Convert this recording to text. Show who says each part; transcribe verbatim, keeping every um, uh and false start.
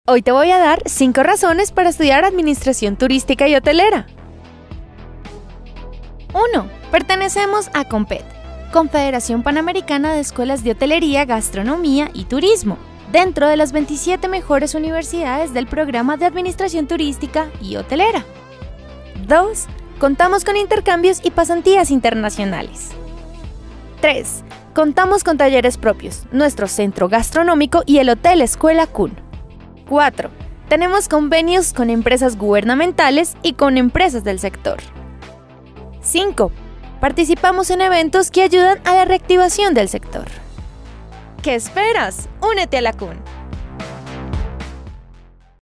Speaker 1: Hoy te voy a dar cinco razones para estudiar Administración Turística y Hotelera. uno. Pertenecemos a CONPET, Confederación Panamericana de Escuelas de Hotelería, Gastronomía y Turismo, dentro de las veintisiete mejores universidades del programa de Administración Turística y Hotelera. dos. Contamos con intercambios y pasantías internacionales. tres. Contamos con talleres propios, nuestro centro gastronómico y el Hotel Escuela Kun. cuatro. Tenemos convenios con empresas gubernamentales y con empresas del sector. cinco. Participamos en eventos que ayudan a la reactivación del sector. ¿Qué esperas? ¡Únete a la Kun!